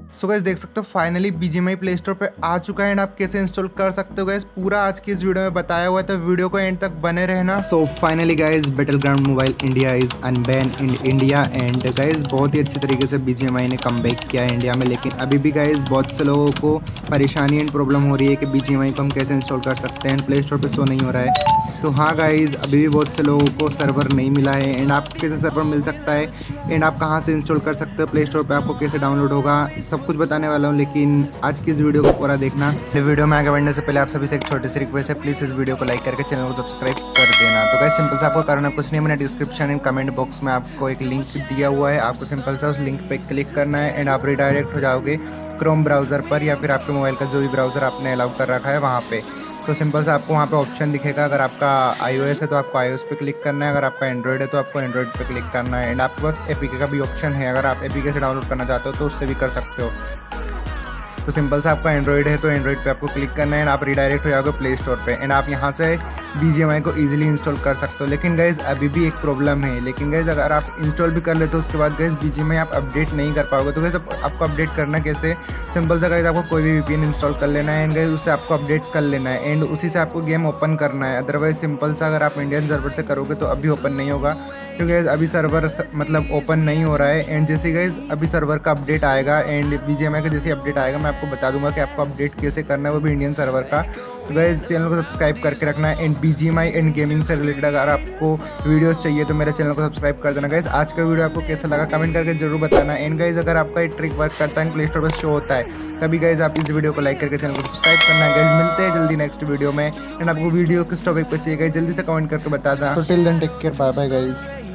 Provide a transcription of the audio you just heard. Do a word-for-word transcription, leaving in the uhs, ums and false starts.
So guys देख सकते हो फाइनली बीजीएमआई प्ले स्टोर पे आ चुका है एंड आप कैसे इंस्टॉल कर सकते हो गाइस पूरा आज की इस वीडियो में बताया हुआ है, तो वीडियो को एंड तक बने रहना। So finally guys Battleground Mobile India is unban in India and guys बहुत ही अच्छे तरीके से बीजीएमआई ने कमबैक किया है इंडिया में, लेकिन अभी भी गाइस बहुत से लोगों को परेशानी एंड प्रॉब्लम हो रही है कि बीजीएमआई को हम कैसे इंस्टॉल कर सकते हैं, प्ले स्टोर पर शो नहीं हो रहा है। तो हाँ गाइज अभी भी बहुत से लोगों को सर्वर नहीं मिला है एंड आपको कैसे सर्वर मिल सकता है एंड आप कहाँ से इंस्टॉल कर सकते हो, प्ले स्टोर पे आपको कैसे डाउनलोड होगा, सब कुछ बताने वाला हूँ। लेकिन आज की इस वीडियो को पूरा देखना। वीडियो में आगे बढ़ने से पहले आप सभी से एक छोटी सी रिक्वेस्ट है, प्लीज़ इस वीडियो को लाइक करके चैनल को सब्सक्राइब कर देना। तो गाइस सिंपल से आपको करना कुछ नहीं, मैंने डिस्क्रिप्शन एंड कमेंट बॉक्स में आपको एक लिंक दिया हुआ है, आपको सिंपल सा उस लिंक पे क्लिक करना है एंड आप रिडायरेक्ट हो जाओगे क्रोम ब्राउज़र पर या फिर आपके मोबाइल का जो भी ब्राउज़र आपने अलाउ कर रखा है वहाँ पे। तो सिंपल से आपको वहाँ पे ऑप्शन दिखेगा, अगर आपका आईओएस है तो आपको आईओएस पे क्लिक करना है, अगर आपका एंड्रॉइड है तो आपको एंड्रॉइड पे क्लिक करना है एंड आपके पास एपीके का भी ऑप्शन है, अगर आप एपीके से डाउनलोड करना चाहते हो तो उससे भी कर सकते हो। तो सिंपल से आपका एंड्रॉइड है तो एंड्रॉइड पे आपको क्लिक करना है एंड आप रिडायरेक्ट हो जाओगे प्ले स्टोर पे एंड आप यहाँ से बीजीएमआई को इजीली इंस्टॉल कर सकते हो। लेकिन गाइज अभी भी एक प्रॉब्लम है, लेकिन गाइज अगर आप इंस्टॉल भी कर लेते हो उसके बाद गाइज बीजीएमआई आप अपडेट नहीं कर पाओगे। तो गाइज आपको अपडेट करना कैसे, सिंपल से गाइज आपको कोई भी वीपीएन इंस्टॉल कर लेना है एंड गाइज उससे आपको अपडेट कर लेना है एंड उसी से आपको गेम ओपन करना है। अदरवाइज सिंपल सा अगर आप इंडियन सर्वर से करोगे तो अभी ओपन नहीं होगा, क्योंकि गाइज अभी सर्वर मतलब ओपन नहीं हो रहा है एंड जैसे गाइज अभी सर्वर का अपडेट आएगा एंड बीजीएमआई का जैसे अपडेट आएगा मैं आपको बता दूंगा कि आपको अपडेट कैसे करना है, वो भी इंडियन सर्वर का। तो गाइज चैनल को सब्सक्राइब करके रखना है एंड बीजीएमआई एंड गेमिंग से रिलेटेड अगर आपको वीडियोस चाहिए तो मेरे चैनल को सब्सक्राइब कर देना। गाइज आज का वीडियो आपको कैसा लगा कमेंट करके जरूर बताना एंड गाइज अगर आपका ये ट्रिक वर्क करता है प्ले स्टोर पर शो होता है तभी गाइज आप इस वीडियो को लाइक करके चैनल को सब्सक्राइब करना है। गाइज मिलते हैं जल्दी नेक्स्ट वीडियो में एंड आपको वीडियो किस टॉपिक पर चाहिए गाइज जल्दी से कमेंट करके बता देना। तो till then take care, bye bye guys.